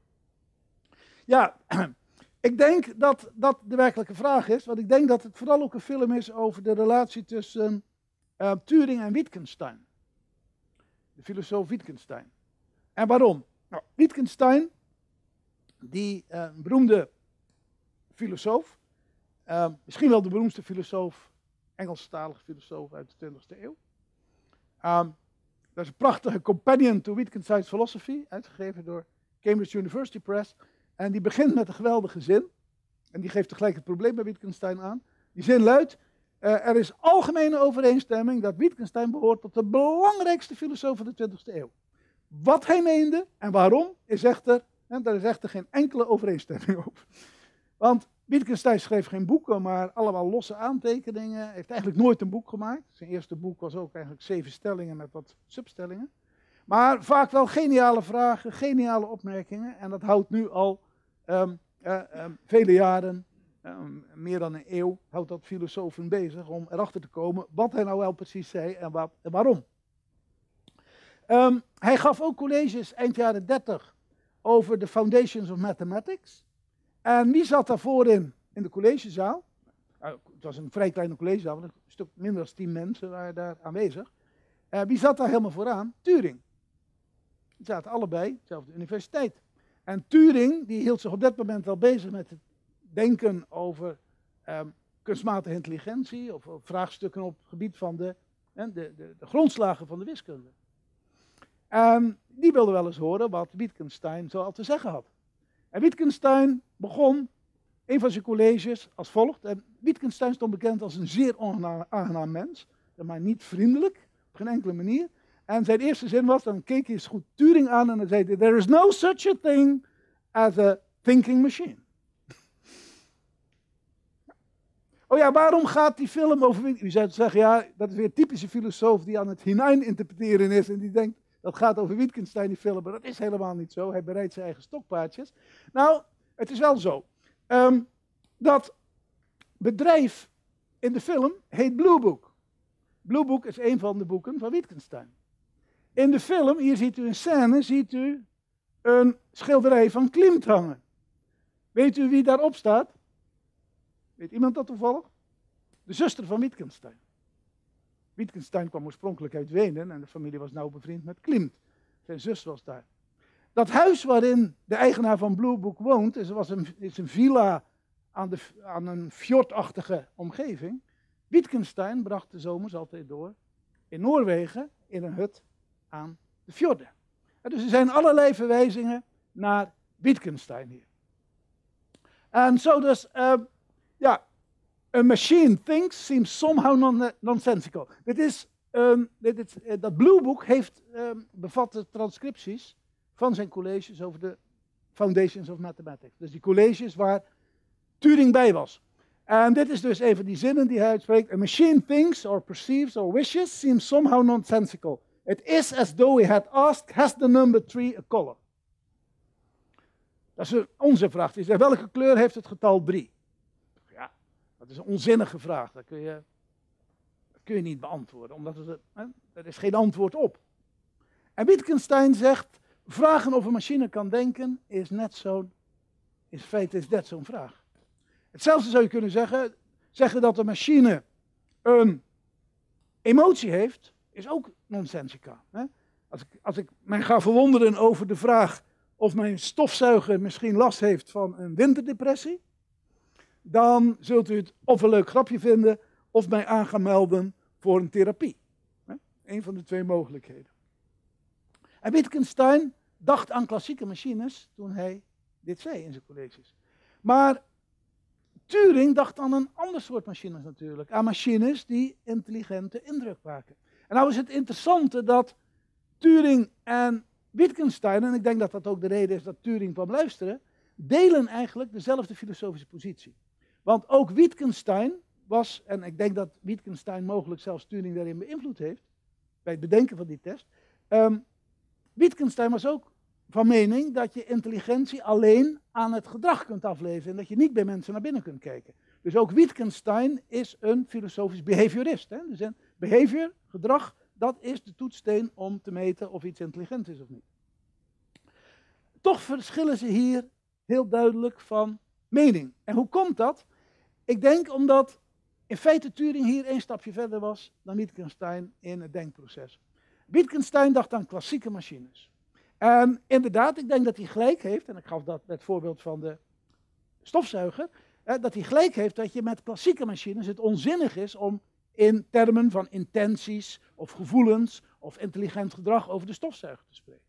Speaker 1: Ja, ik denk dat dat de werkelijke vraag is, want ik denk dat het vooral ook een film is over de relatie tussen uh, Turing en Wittgenstein. De filosoof Wittgenstein. En waarom? Nou, Wittgenstein, die uh, een beroemde filosoof, uh, misschien wel de beroemdste filosoof, Engelstalige filosoof uit de twintigste eeuw. Um, dat is een prachtige companion to Wittgenstein's Philosophy, uitgegeven door Cambridge University Press. En die begint met een geweldige zin. En die geeft tegelijk het probleem bij Wittgenstein aan. Die zin luidt, uh, er is algemene overeenstemming dat Wittgenstein behoort tot de belangrijkste filosoof van de twintigste eeuw. Wat hij meende en waarom, is echter, en daar is echter geen enkele overeenstemming over. Want Wittgenstein schreef geen boeken, maar allemaal losse aantekeningen. Hij heeft eigenlijk nooit een boek gemaakt. Zijn eerste boek was ook eigenlijk zeven stellingen met wat substellingen. Maar vaak wel geniale vragen, geniale opmerkingen. En dat houdt nu al um, uh, um, vele jaren, um, meer dan een eeuw, houdt dat filosofen bezig om erachter te komen wat hij nou wel precies zei en, wat, en waarom. Um, hij gaf ook colleges eind jaren dertig over de Foundations of Mathematics. En wie zat daarvoor in, in de collegezaal? Nou, het was een vrij kleine collegezaal, een stuk minder dan tien mensen waren daar aanwezig. Uh, wie zat daar helemaal vooraan? Turing. Die zaten allebei op dezelfde universiteit. En Turing die hield zich op dat moment al bezig met het denken over um, kunstmatige intelligentie of, of vraagstukken op het gebied van de, de, de, de grondslagen van de wiskunde. En die wilde wel eens horen wat Wittgenstein zo al te zeggen had. En Wittgenstein begon een van zijn colleges als volgt. En Wittgenstein stond bekend als een zeer onaangenaam mens, maar niet vriendelijk, op geen enkele manier. En zijn eerste zin was, dan keek hij eens goed Turing aan en dan zei hij, there is no such a thing as a thinking machine. Oh ja, waarom gaat die film over Wittgenstein? U zou zeggen, ja, dat is weer een typische filosoof die aan het hinein interpreteren is en die denkt, dat gaat over Wittgenstein, die film, maar dat is helemaal niet zo. Hij bereidt zijn eigen stokpaardjes. Nou, het is wel zo. Um, dat bedrijf in de film heet Blue Book. Blue Book is een van de boeken van Wittgenstein. In de film, hier ziet u een scène, ziet u een schilderij van Klimt hangen. Weet u wie daarop staat? Weet iemand dat toevallig? De zuster van Wittgenstein. Wittgenstein kwam oorspronkelijk uit Wenen en de familie was nauw bevriend met Klimt. Zijn zus was daar. Dat huis waarin de eigenaar van Blue Book woont, is, was een, is een villa aan, de, aan een fjordachtige omgeving. Wittgenstein bracht de zomers altijd door in Noorwegen in een hut aan de fjorden. En dus er zijn allerlei verwijzingen naar Wittgenstein hier. En zo dus, uh, ja... A machine thinks seems somehow non nonsensical. Dit is, um, dit is, uh, dat Blue Book heeft, um, bevat de transcripties van zijn colleges over de Foundations of Mathematics. Dus die colleges waar Turing bij was. En dit is dus een van die zinnen die hij uitspreekt. A machine thinks or perceives or wishes seems somehow nonsensical. It is as though he had asked, has the number three a color? Dat is een onzinvraag. Die zegt, welke kleur heeft het getal drie? Ja, dat is een onzinnige vraag. Dat kun je, dat kun je niet beantwoorden, omdat het, hè, er is geen antwoord op. En Wittgenstein zegt, vragen of een machine kan denken is net zo'n, in feite is net zo'n vraag. Hetzelfde zou je kunnen zeggen, zeggen dat een machine een emotie heeft, is ook nonsensica. Hè? Als ik, als ik mij ga verwonderen over de vraag of mijn stofzuiger misschien last heeft van een winterdepressie, dan zult u het of een leuk grapje vinden, of mij aan gaan melden voor een therapie. Eén van de twee mogelijkheden. En Wittgenstein dacht aan klassieke machines toen hij dit zei in zijn colleges. Maar Turing dacht aan een ander soort machines natuurlijk. Aan machines die intelligente indruk maken. En nou is het interessante dat Turing en Wittgenstein, en ik denk dat dat ook de reden is dat Turing kwam luisteren, delen eigenlijk dezelfde filosofische positie. Want ook Wittgenstein was, en ik denk dat Wittgenstein mogelijk zelfs Turing daarin beïnvloed heeft, bij het bedenken van die test. Um, Wittgenstein was ook van mening dat je intelligentie alleen aan het gedrag kunt aflezen en dat je niet bij mensen naar binnen kunt kijken. Dus ook Wittgenstein is een filosofisch behaviorist. Hè? Dus een behavior, gedrag, dat is de toetssteen om te meten of iets intelligent is of niet. Toch verschillen ze hier heel duidelijk van mening. En hoe komt dat? Ik denk omdat in feite Turing hier één stapje verder was dan Wittgenstein in het denkproces. Wittgenstein dacht aan klassieke machines. En inderdaad, ik denk dat hij gelijk heeft, en ik gaf dat met het voorbeeld van de stofzuiger, dat hij gelijk heeft dat je met klassieke machines het onzinnig is om in termen van intenties of gevoelens of intelligent gedrag over de stofzuiger te spreken.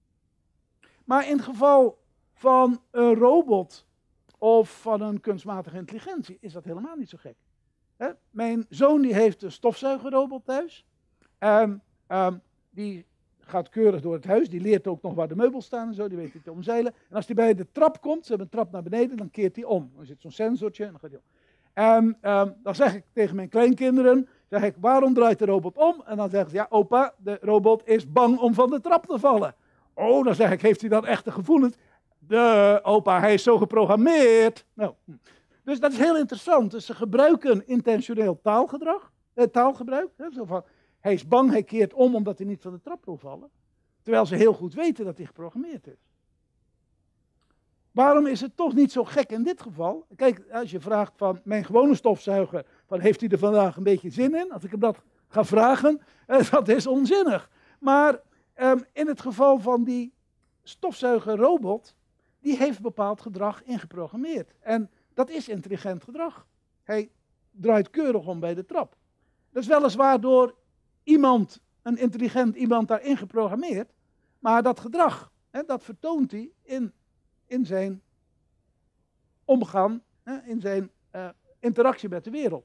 Speaker 1: Maar in het geval van een robot of van een kunstmatige intelligentie is dat helemaal niet zo gek. He? Mijn zoon die heeft een stofzuigerrobot thuis. En um, die gaat keurig door het huis. Die leert ook nog waar de meubels staan en zo. Die weet het te omzeilen. En als hij bij de trap komt, ze hebben een trap naar beneden, dan keert hij om. Er zit zo'n sensortje en dan gaat hij om. En um, dan zeg ik tegen mijn kleinkinderen, zeg ik, waarom draait de robot om? En dan zeggen ze, ja opa, de robot is bang om van de trap te vallen. Oh, dan zeg ik, heeft hij dan echte gevoelens? De opa, hij is zo geprogrammeerd. Nou, dus dat is heel interessant. Dus ze gebruiken intentioneel taalgedrag, eh, taalgebruik. Hè, zo van, hij is bang, hij keert om omdat hij niet van de trap wil vallen. Terwijl ze heel goed weten dat hij geprogrammeerd is. Waarom is het toch niet zo gek in dit geval? Kijk, als je vraagt van mijn gewone stofzuiger, van heeft hij er vandaag een beetje zin in? Als ik hem dat ga vragen, eh, dat is onzinnig. Maar um, in het geval van die stofzuigerrobot, die heeft bepaald gedrag ingeprogrammeerd. En dat is intelligent gedrag. Hij draait keurig om bij de trap. Dat is weliswaar door iemand, een intelligent iemand daarin geprogrammeerd, maar dat gedrag, hè, dat vertoont hij in, in zijn omgaan, hè, in zijn uh, interactie met de wereld.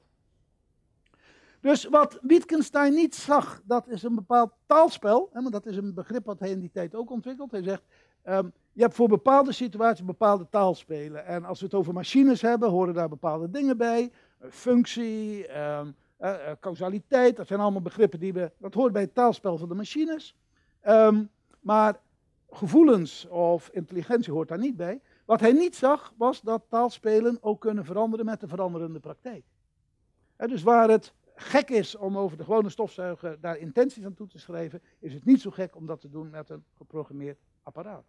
Speaker 1: Dus wat Wittgenstein niet zag, dat is een bepaald taalspel, hè, maar dat is een begrip wat hij in die tijd ook ontwikkeld. Hij zegt, um, je hebt voor bepaalde situaties bepaalde taalspelen. En als we het over machines hebben, horen daar bepaalde dingen bij. Functie, um, uh, uh, causaliteit, dat zijn allemaal begrippen die we, dat hoort bij het taalspel van de machines. Um, maar gevoelens of intelligentie hoort daar niet bij. Wat hij niet zag, was dat taalspelen ook kunnen veranderen met de veranderende praktijk. He, dus waar het gek is om over de gewone stofzuiger daar intenties aan toe te schrijven, is het niet zo gek om dat te doen met een geprogrammeerd apparaat.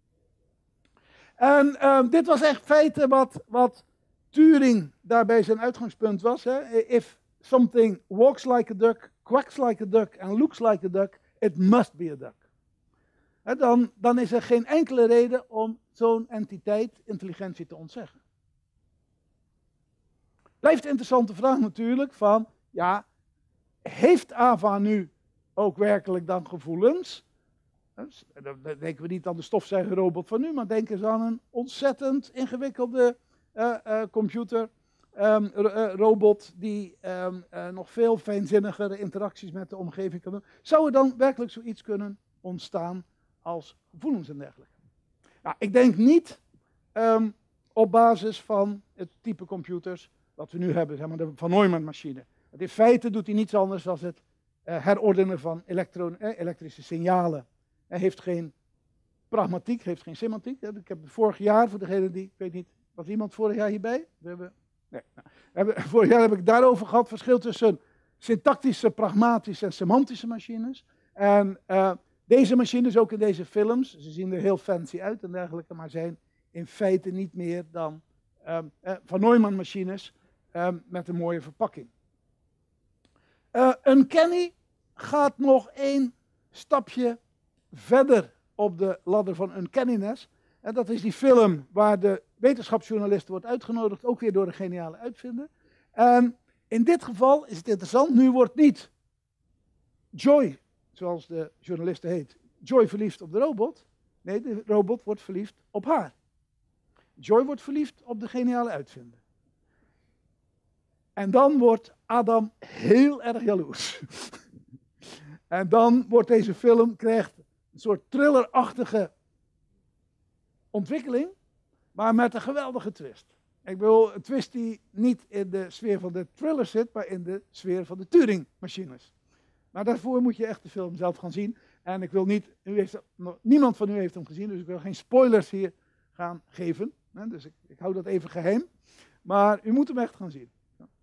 Speaker 1: En uh, dit was echt feiten wat, wat Turing daarbij zijn uitgangspunt was. Hè. If something walks like a duck, quacks like a duck and looks like a duck, it must be a duck. He, dan, dan is er geen enkele reden om zo'n entiteit intelligentie te ontzeggen. Blijft een interessante vraag natuurlijk van, ja, heeft Ava nu ook werkelijk dan gevoelens? Dan denken we niet aan de stofzuigerrobot van nu, maar denken ze aan een ontzettend ingewikkelde uh, uh, computer, um, uh, robot die um, uh, nog veel fijnzinnigere interacties met de omgeving kan doen. Zou er dan werkelijk zoiets kunnen ontstaan als gevoelens en dergelijke? Nou, ik denk niet um, op basis van het type computers wat we nu hebben, zeg maar de Van Neumann-machine. In feite doet hij niets anders dan het uh, herordenen van elektro- eh, elektrische signalen. Hij heeft geen pragmatiek heeft geen semantiek. Ik heb vorig jaar, voor degene die, ik weet niet, was iemand vorig jaar hierbij? We hebben, nee, nou, we hebben, vorig jaar heb ik het daarover gehad, verschil tussen syntactische, pragmatische en semantische machines. En uh, deze machines, ook in deze films, ze zien er heel fancy uit en dergelijke, maar zijn in feite niet meer dan um, uh, Van Neumann machines um, met een mooie verpakking. Uh, Uncanny gaat nog één stapje verder op de ladder van Uncanniness. En dat is die film waar de wetenschapsjournalist wordt uitgenodigd, ook weer door een geniale uitvinder. En in dit geval is het interessant, nu wordt niet Joy, zoals de journaliste heet, Joy verliefd op de robot. Nee, de robot wordt verliefd op haar. Joy wordt verliefd op de geniale uitvinder. En dan wordt Adam heel erg jaloers. En dan wordt deze film, krijgt een soort thrillerachtige ontwikkeling, maar met een geweldige twist. Ik bedoel, een twist die niet in de sfeer van de thriller zit, maar in de sfeer van de Turing-machines. Maar daarvoor moet je echt de film zelf gaan zien. En ik wil niet, u heeft, niemand van u heeft hem gezien, dus ik wil geen spoilers hier gaan geven. Dus ik, ik hou dat even geheim. Maar u moet hem echt gaan zien.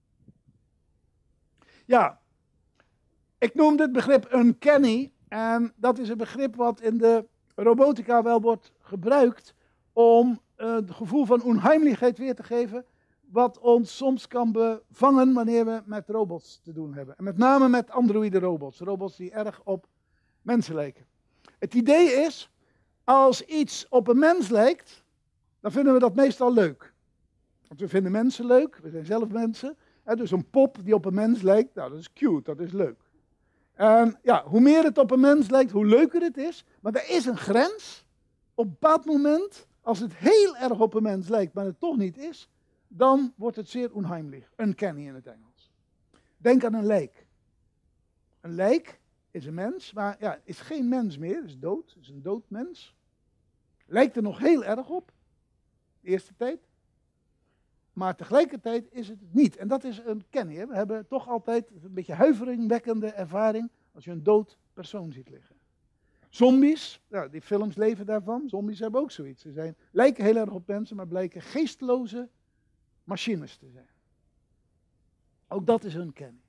Speaker 1: Ja, ik noem dit begrip uncanny. En dat is een begrip wat in de robotica wel wordt gebruikt om uh, het gevoel van onheimelijkheid weer te geven, wat ons soms kan bevangen wanneer we met robots te doen hebben. En met name met androïde robots, robots die erg op mensen lijken. Het idee is, als iets op een mens lijkt, dan vinden we dat meestal leuk. Want we vinden mensen leuk, we zijn zelf mensen. Hè, dus een pop die op een mens lijkt, nou, dat is cute, dat is leuk. En ja, hoe meer het op een mens lijkt, hoe leuker het is. Maar er is een grens. Op een bepaald moment, als het heel erg op een mens lijkt, maar het toch niet is, dan wordt het zeer onheimlich. Uncanny in het Engels. Denk aan een lijk. Een lijk is een mens, maar ja, is geen mens meer, is dood, is een dood mens. Lijkt er nog heel erg op, de eerste tijd. Maar tegelijkertijd is het het niet. En dat is uncanny. Hè? We hebben toch altijd een beetje huiveringwekkende ervaring als je een dood persoon ziet liggen. Zombies, nou, die films leven daarvan. Zombies hebben ook zoiets. Ze zijn, lijken heel erg op mensen, maar blijken geesteloze machines te zijn. Ook dat is uncanny.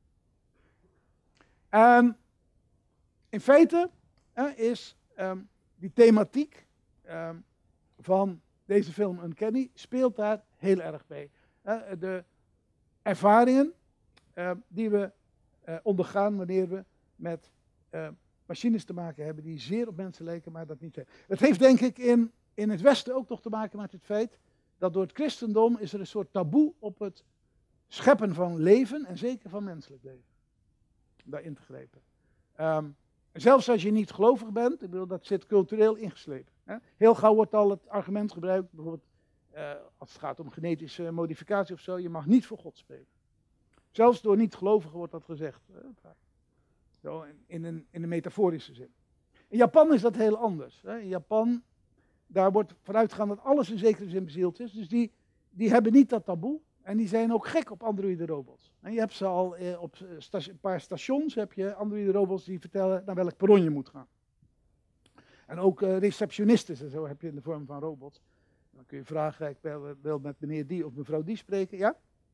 Speaker 1: En in feite eh, is um, die thematiek um, van deze film Uncanny speelt daar heel erg bij. Uh, de ervaringen uh, die we uh, ondergaan wanneer we met uh, machines te maken hebben die zeer op mensen lijken, maar dat niet zijn. Het heeft denk ik in, in het Westen ook nog te maken met het feit dat door het christendom is er een soort taboe op het scheppen van leven en zeker van menselijk leven. Daar in te grijpen. Um, zelfs als je niet gelovig bent, ik bedoel, dat zit cultureel ingeslepen. Hè? Heel gauw wordt al het argument gebruikt, bijvoorbeeld uh, als het gaat om genetische modificatie of zo, je mag niet voor God spreken. Zelfs door niet-gelovigen wordt dat gezegd. Hè? Zo in, in, een, in een metaforische zin. In Japan is dat heel anders. Hè? In Japan, daar wordt vanuitgegaan dat alles in zekere zin bezield is. Dus die, die hebben niet dat taboe. En die zijn ook gek op androïde robots. En je hebt ze al eh, op station, een paar stations, heb je androïde robots die vertellen naar welk perron je moet gaan. En ook uh, receptionisten en zo heb je in de vorm van robots. Dan kun je vragen, ik wil, wil met meneer die of mevrouw die spreken, ja?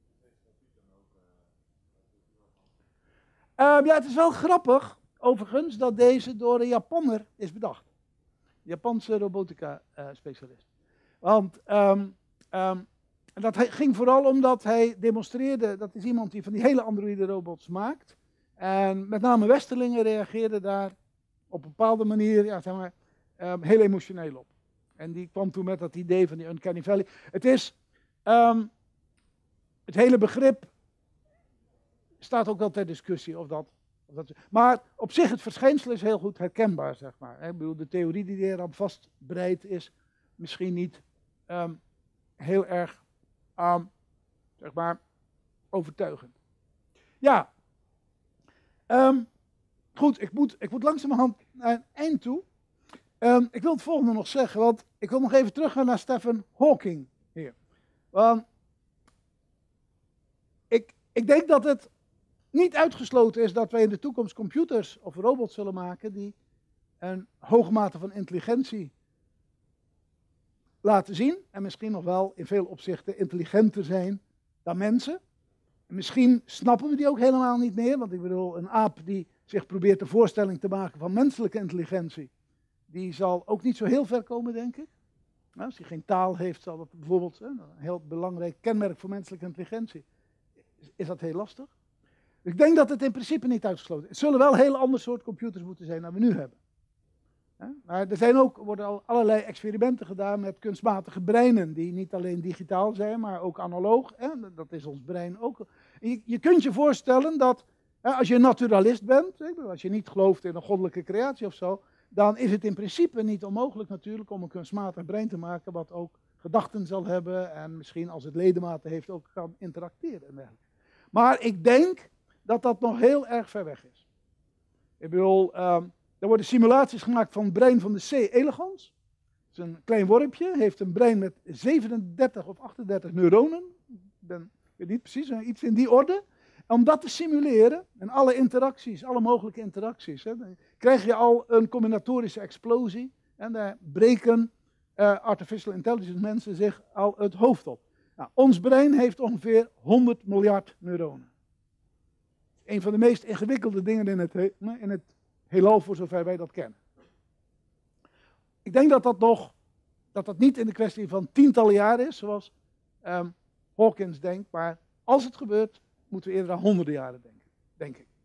Speaker 1: Uh, ja, het is wel grappig, overigens, dat deze door een Japanner is bedacht. Een Japanse robotica-specialist. Uh, Want... Um, um, En dat ging vooral omdat hij demonstreerde, dat is iemand die van die hele androïde robots maakt. En met name Westerlingen reageerden daar op een bepaalde manier, ja, zeg maar, um, heel emotioneel op. En die kwam toen met dat idee van die Uncanny Valley. Het is, um, het hele begrip staat ook wel ter discussie of dat, of dat. Maar op zich het verschijnsel is heel goed herkenbaar, zeg maar. Ik bedoel, de theorie die eraan vastbreidt is misschien niet um, heel erg Um, zeg maar, overtuigend. Ja. Um, goed, ik moet, ik moet langzamerhand naar een eind toe. Um, ik wil het volgende nog zeggen, want ik wil nog even teruggaan naar Stephen Hawking hier. Want ik, ik denk dat het niet uitgesloten is dat wij in de toekomst computers of robots zullen maken die een hoge mate van intelligentie laten zien en misschien nog wel in veel opzichten intelligenter zijn dan mensen. En misschien snappen we die ook helemaal niet meer, want ik bedoel, een aap die zich probeert de voorstelling te maken van menselijke intelligentie, die zal ook niet zo heel ver komen, denk ik. Nou, als hij geen taal heeft, zal dat bijvoorbeeld, een heel belangrijk kenmerk voor menselijke intelligentie, is dat heel lastig. Ik denk dat het in principe niet uitgesloten is. Het zullen wel heel ander soort computers moeten zijn dan we nu hebben. Maar er zijn ook, worden al allerlei experimenten gedaan met kunstmatige breinen, die niet alleen digitaal zijn, maar ook analoog. Dat is ons brein ook. Je, je kunt je voorstellen dat, als je een naturalist bent, als je niet gelooft in een goddelijke creatie of zo, dan is het in principe niet onmogelijk natuurlijk om een kunstmatig brein te maken wat ook gedachten zal hebben en misschien als het ledematen heeft ook kan interacteren en dergelijke. Maar ik denk dat dat nog heel erg ver weg is. Ik bedoel, um, er worden simulaties gemaakt van het brein van de C. elegans. Dat is een klein wormpje, heeft een brein met zevenendertig of achtendertig neuronen. Ik ben, weet niet precies, iets in die orde. Om dat te simuleren, en alle interacties, alle mogelijke interacties, hè, dan krijg je al een combinatorische explosie. En daar breken uh, artificial intelligence mensen zich al het hoofd op. Nou, ons brein heeft ongeveer honderd miljard neuronen. Een van de meest ingewikkelde dingen in het, in het heelal, voor zover wij dat kennen. Ik denk dat dat nog, dat dat niet in de kwestie van tientallen jaren is, zoals um, Hawkins denkt, maar als het gebeurt, moeten we eerder aan honderden jaren denken, denk ik.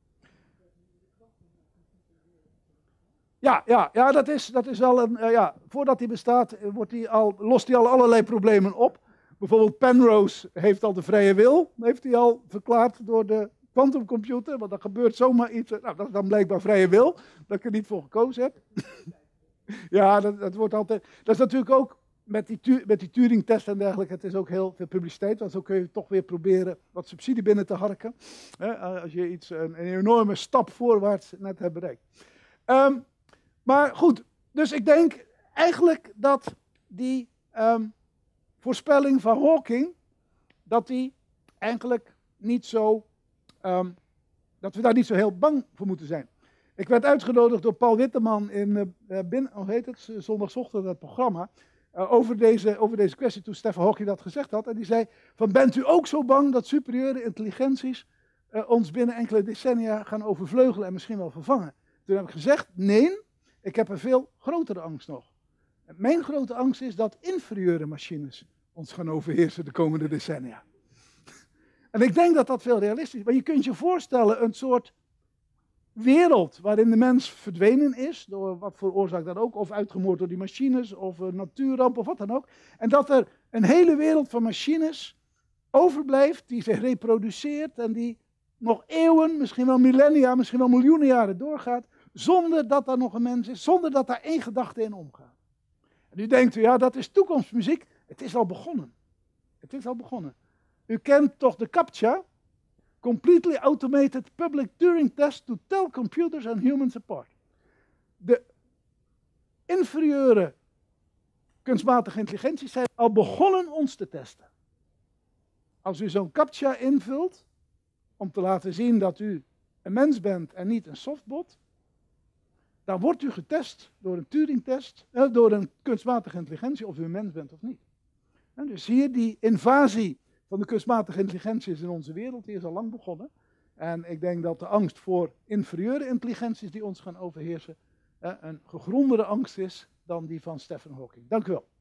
Speaker 1: Ja, ja, ja, dat is, dat is wel een, uh, ja, voordat die bestaat, wordt die al, lost hij al allerlei problemen op. Bijvoorbeeld Penrose heeft al de vrije wil, heeft hij al verklaard door de quantumcomputer, want er gebeurt zomaar iets, nou, dat is dan blijkbaar vrije wil, dat ik er niet voor gekozen heb. Ja, dat, dat wordt altijd, dat is natuurlijk ook met die, met die Turing-test en dergelijke, het is ook heel veel publiciteit, want zo kun je toch weer proberen wat subsidie binnen te harken, hè, als je iets, een, een enorme stap voorwaarts net hebt bereikt. Um, maar goed, dus ik denk eigenlijk dat die um, voorspelling van Hawking, dat die eigenlijk niet zo, um, dat we daar niet zo heel bang voor moeten zijn. Ik werd uitgenodigd door Paul Witteman in, uh, binnen, hoe heet het, zondagochtend het programma, uh, over, deze, over deze kwestie toen Stephen Hawking dat gezegd had. En die zei, van bent u ook zo bang dat superieure intelligenties uh, ons binnen enkele decennia gaan overvleugelen en misschien wel vervangen? Toen heb ik gezegd, nee, ik heb een veel grotere angst nog. En mijn grote angst is dat inferieure machines ons gaan overheersen de komende decennia. En ik denk dat dat veel realistisch is. Maar je kunt je voorstellen een soort wereld waarin de mens verdwenen is, door wat voor oorzaak dan ook, of uitgemoord door die machines, of een natuurramp, of wat dan ook. En dat er een hele wereld van machines overblijft, die zich reproduceert en die nog eeuwen, misschien wel millennia, misschien wel miljoenen jaren doorgaat, zonder dat er nog een mens is, zonder dat daar één gedachte in omgaat. En u denkt, ja, dat is toekomstmuziek. Het is al begonnen. Het is al begonnen. U kent toch de CAPTCHA? Completely Automated Public Turing Test to Tell Computers and Humans Apart. De inferieure kunstmatige intelligenties zijn al begonnen ons te testen. Als u zo'n CAPTCHA invult, om te laten zien dat u een mens bent en niet een softbot, dan wordt u getest door een Turing-test, eh, door een kunstmatige intelligentie, of u een mens bent of niet. En dus hier die invasie van de kunstmatige intelligenties in onze wereld, die is al lang begonnen. En ik denk dat de angst voor inferieure intelligenties die ons gaan overheersen, eh, een gegrondere angst is dan die van Stephen Hawking. Dank u wel.